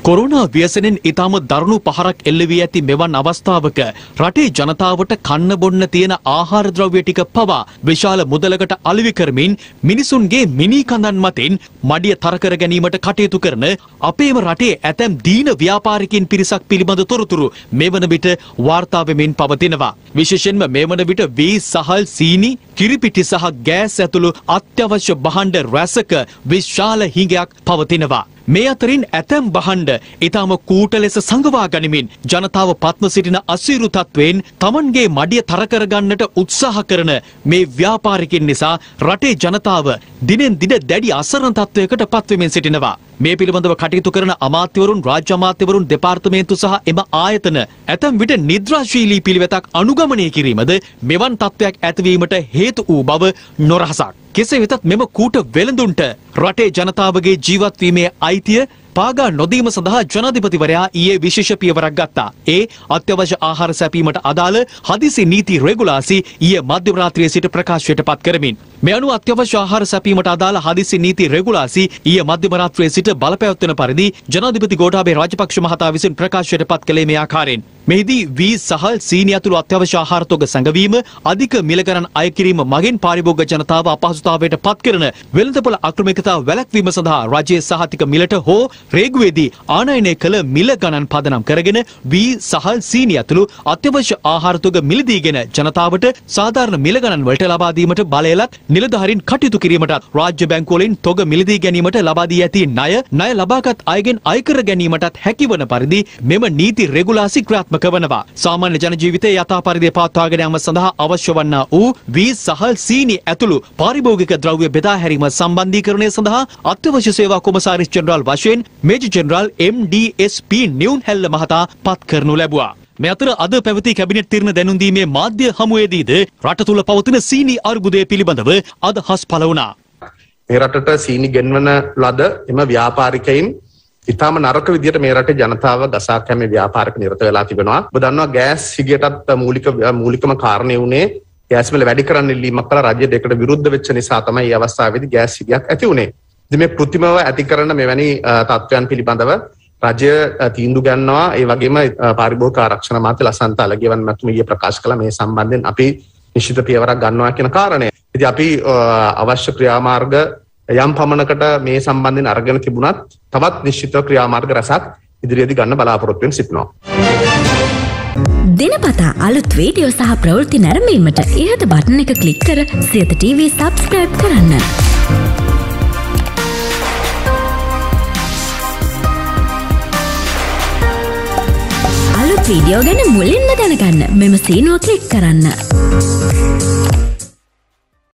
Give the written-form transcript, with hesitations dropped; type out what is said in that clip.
Corona ව්‍යසනයෙන් ඉතාම දරුණු පහරක් එල්ල වී ඇති මෙවන් අවස්ථාවක රටේ ජනතාවට කන්න බොන්න තියෙන ආහාර ද්‍රව්‍ය ටික පවා විශාල මුදලකට අලෙවි කරමින් මිනිසුන්ගේ මිනි කඳන් මතින් මඩිය තර කර ගැනීමට කටයුතු කරන අපේම රටේ ඇතැම් දීන ව්‍යාපාරිකයින් පිරිසක් පිළිබඳ තොරතුරු මෙවන විට වාර්තා වෙමින් පවතිනවා. විශේෂයෙන්ම මෙවන විට වී සහල් සීනි කිරිපිටි සහ ගෑස් ඇතුළු අත්‍යවශ්‍ය භාණ්ඩ රැසක විශාල හිඟයක් පවතිනවා. මේ අතරින් ඇතැම් භාණ්ඩ ඊටම කූට ලෙස සංගවා ගනිමින් ජනතාව පත්ම සිටින අසීරු තත්වයෙන් තමන්ගේ මඩිය තර කර ගන්නට උත්සාහ කරන මේ ව්‍යාපාරිකයින් නිසා රටේ ජනතාව දිනෙන් දින දැඩි අසරණ තත්වයකට පත්වෙමින් සිටිනවා. මේ පිළිබඳව කටයුතු කරන අමාත්‍යවරුන්, රාජ්‍ය අමාත්‍යවරුන්, දෙපාර්තමේන්තු සහ එම ආයතන ඇතැම් විට නිද්‍රාශීලී පිළිවෙතක් අනුගමනය කිරීමද මෙවන් තත්වයක් ඇතිවීමට හේතු වූ බව නොරහසක්. කෙසේ වෙතත් මෙම කූට වෙළඳුන්ට රටේ ජනතාවගේ ජීවත් වීමේ අයිතිය පාගා නොදීම සඳහා ජනාධිපතිවරයා ඊයේ විශේෂ පියවරක් ගත්තා. ඒ අත්‍යවශ්‍ය ආහාර සැපීමට අදාළ හදිසි නීති රෙගුලාසි ඊයේ මධ්‍යම රාත්‍රියේ සිට ප්‍රකාශයට පත් කරමින් මේ අනුව අත්‍යවශ්‍ය ආහාර සැපීමට අදාළ හදිසි නීති රෙගුලාසි ඊයේ මධ්‍යම රාත්‍රියේ සිට බලපැවැත්වෙන පරිදි ජනාධිපති ගෝඨාභය රාජපක්ෂ මහතා විසින් ප්‍රකාශයට පත් කළේ මේ ආකාරයෙන්. මෙහිදී වී සහල් සීනි ඇතුළු අත්‍යවශ්‍ය ආහාර තොග සැඟවීම, අධික මිල ගණන් අය කිරීම මගින් පාරිභෝගික ජනතාව අපහසුතාවයට පත් කරන වෙළඳපොළ අක්‍රමිකතාව වැළැක්වීම සඳහා රජයේ සහතික මිලට හෝ රේගුවේදී ආනයනය කළ මිල ගණන් පදනම් කරගෙන වී සහල් සීනි ඇතුළු අත්‍යවශ්‍ය ආහාර තොග මිලදීගෙන ජනතාවට සාධාරණ මිල ගණන් වලට ලබා දීමට බලයලත් නිලධාරීන් කටයුතු කිරීමටත් රාජ්‍ය බැංකුවලින් තොග මිලදී ගැනීමට ලබා දී ඇති ණය ලබාගත් අයගෙන් අයකර ගැනීමටත් හැකිවන පරිදි මෙම නීති රෙගුලාසි ක්‍රියාත්මක වනවා. සාමාන්‍ය ජන ජීවිතයේ යථා පරිදි පවත්වාගෙන යාම සඳහා අවශ්‍ය වන්නා වූ වී සහල් සීනි ඇතුළු පාරිභෝගික ද්‍රව්‍ය බෙදා හැරීම සම්බන්ධීකරණය සඳහා අත්‍යවශ්‍ය සේවා කොමසාරිස් ජෙනරාල් වශයෙන් මේජර් ජෙනරාල් MDSP නිවුන්හැල්ල මහතා පත් කරනු ලැබුවා. මේ අතර අද පැවති කැබිනට් තීරණ දැනුම් දීමේ මාධ්‍ය හමුවේදීද රට තුල පවතින සීනි අර්බුදය පිළිබඳව අදහස් පළ වුණා. මේ රටට සීනි ගෙන්වන ලද එම ව්‍යාපාරිකයින් ඉතාම නරක විදියට මේ රටේ ජනතාව ගසා කැමේ ව්‍යාපාරික නිරත වෙලා තිබෙනවා. ඔබ දන්නවා ගෑස් හිගයටත් මූලිකම කාරණේ උනේ ගෑස් මිල වැඩි කරන්න ඉල්ලීමක් කළා රජය දෙකට විරුද්ධ වෙච්ච නිසා තමයි මේ අවස්ථාවේදී ගෑස් හිගයක් ඇති උනේ. ඉතින් මේ કૃත්‍රිමව ඇති කරන මෙවැනි තත්ත්වයන් පිළිබඳව රජය තීන්දුව ගන්නවා. ඒ වගේම පාරිභෝගික ආරක්ෂණ අමාත්‍ය ලසන්ත අලගියවන් මහත්මිය ඊයේ ප්‍රකාශ කළා මේ සම්බන්ධයෙන් අපි නිශ්චිත පියවරක් ගන්නවා කියන කාරණය. ඉතින් අපි අවශ්‍ය ක්‍රියාමාර්ග යම් පමණකට මේ සම්බන්ධයෙන් අරගෙන තිබුණත් තවත් නිශ්චිත ක්‍රියාමාර්ග රැසක් ඉදිරියේදී ගන්න බලාපොරොත්තු වෙමින් සිටිනවා. දිනපතා අලුත් වීඩියෝ සහ ප්‍රවෘත්ති නැරඹීමට ඉහත බටන් එක ක්ලික් කර සියත TV subscribe කරන්න. අලුත් වීඩියෝ ගැන මුලින්ම දැනගන්න මෙම සීනුව ක්ලික් කරන්න.